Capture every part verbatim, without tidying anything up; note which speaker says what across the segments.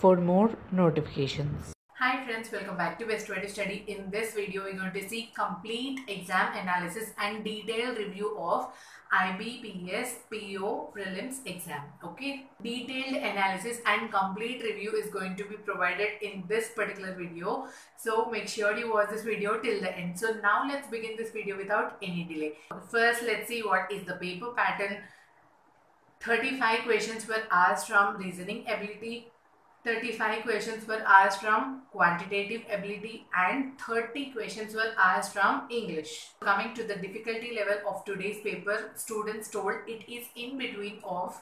Speaker 1: for more notifications.
Speaker 2: Hi friends, welcome back to Best Way to Study. In this video, we're going to see complete exam analysis and detailed review of I B P S P O prelims exam. Okay, detailed analysis and complete review is going to be provided in this particular video. So make sure you watch this video till the end. So now let's begin this video without any delay. First, let's see what is the paper pattern. thirty-five questions were asked from reasoning ability. thirty-five questions were asked from quantitative ability and thirty questions were asked from English. Coming to the difficulty level of today's paper, students told it is in between of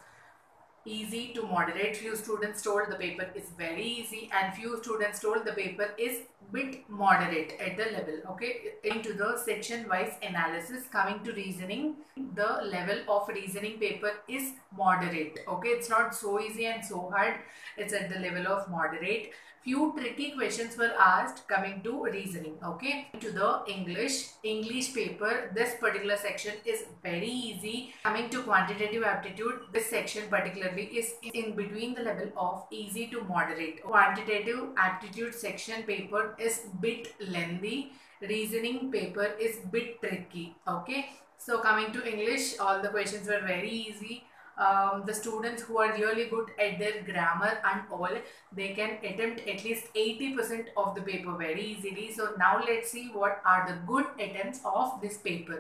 Speaker 2: easy to moderate. Few students told the paper is very easy and few students told the paper is bit moderate at the level. Okay, into the section wise analysis. Coming to reasoning, the level of reasoning paper is moderate. Okay, it's not so easy and so hard, it's at the level of moderate. Few tricky questions were asked coming to reasoning. Okay, to the English English paper, this particular section is very easy. Coming to quantitative aptitude, this section particularly is in between the level of easy to moderate. Quantitative aptitude section paper is bit lengthy. Reasoning paper is bit tricky. Okay, so coming to English, all the questions were very easy. Um, the students who are really good at their grammar and all, they can attempt at least eighty percent of the paper very easily. So now let's see what are the good attempts of this paper.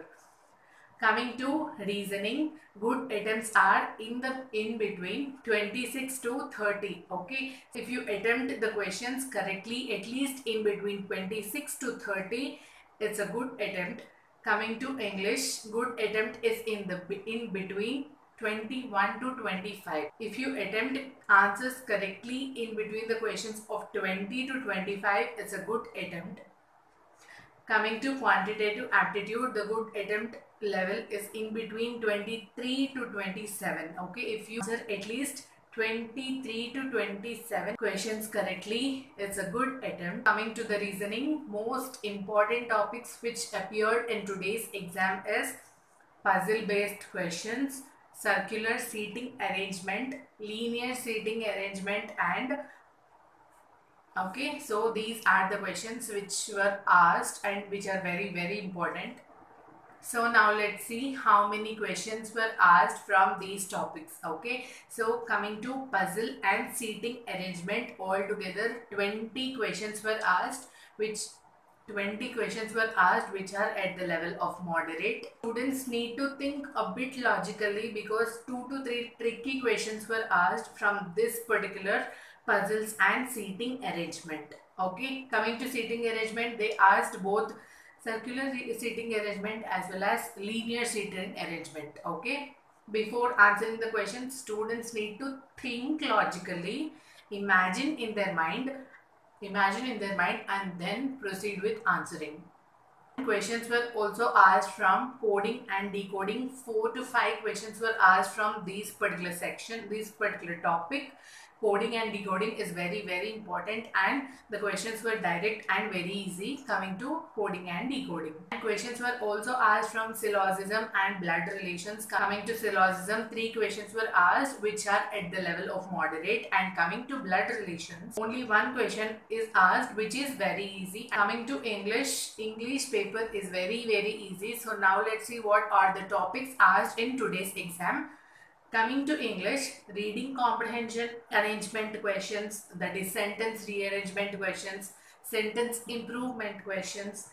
Speaker 2: Coming to reasoning, good attempts are in the in between twenty-six to thirty. Okay, if you attempt the questions correctly, at least in between twenty-six to thirty, it's a good attempt. Coming to English, good attempt is in the in between twenty-one to twenty-five. If you attempt answers correctly in between the questions of twenty to twenty-five, it's a good attempt. Coming to quantitative aptitude, the good attempt level is in between twenty-three to twenty-seven. Okay, if you answer at least twenty-three to twenty-seven questions correctly, it's a good attempt. Coming to the reasoning, most important topics which appeared in today's exam is puzzle based questions, circular seating arrangement, linear seating arrangement, and okay, so these are the questions which were asked and which are very very important. So now let's see how many questions were asked from these topics. Okay, so coming to puzzle and seating arrangement, altogether twenty questions were asked, which twenty questions were asked which are at the level of moderate. Students need to think a bit logically because two to three tricky questions were asked from this particular puzzles and seating arrangement. Okay, coming to seating arrangement, they asked both circular seating arrangement as well as linear seating arrangement. Okay, before answering the question, students need to think logically, imagine in their mind imagine in their mind and then proceed with answering. Questions were also asked from coding and decoding. Four to five questions were asked from this particular section, this particular topic. Coding and decoding is very very important and the questions were direct and very easy coming to coding and decoding. And questions were also asked from syllogism and blood relations. Coming to syllogism, three questions were asked which are at the level of moderate, and coming to blood relations, only one question is asked which is very easy. Coming to English, English paper is very very easy. So now let's see what are the topics asked in today's exam. Coming to English, reading comprehension arrangement questions, that is sentence rearrangement questions, sentence improvement questions,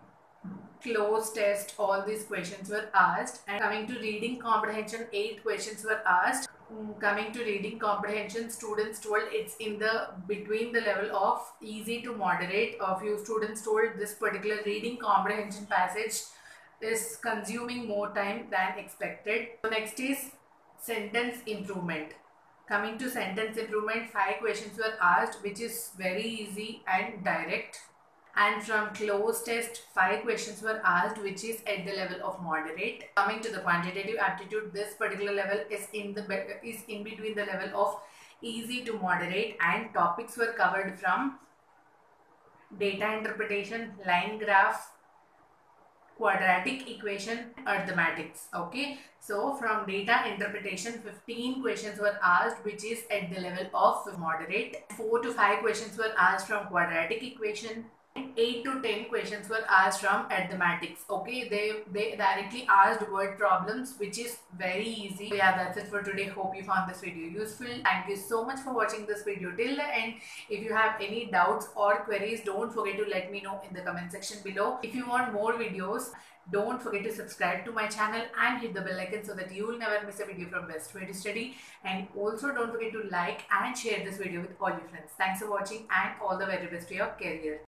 Speaker 2: cloze test, all these questions were asked. And coming to reading comprehension, eight questions were asked. Coming to reading comprehension, students told it's in the between the level of easy to moderate. A few students told this particular reading comprehension passage is consuming more time than expected. So next is sentence improvement. Coming to sentence improvement, five questions were asked which is very easy and direct. And from cloze test, five questions were asked which is at the level of moderate. Coming to the quantitative aptitude, this particular level is in the is in between the level of easy to moderate, and topics were covered from data interpretation, line graph, quadratic equation, arithmetics. Okay, so from data interpretation, fifteen questions were asked, which is at the level of moderate. four to five questions were asked from quadratic equation. eight to ten questions were asked from arithmetics. Okay, they they directly asked word problems, which is very easy. So yeah, that's it for today. Hope you found this video useful. Thank you so much for watching this video till the end. If you have any doubts or queries, don't forget to let me know in the comment section below. If you want more videos, don't forget to subscribe to my channel and hit the bell icon so that you will never miss a video from Best Way to Study. And also don't forget to like and share this video with all your friends. Thanks for watching and all the very best to your career.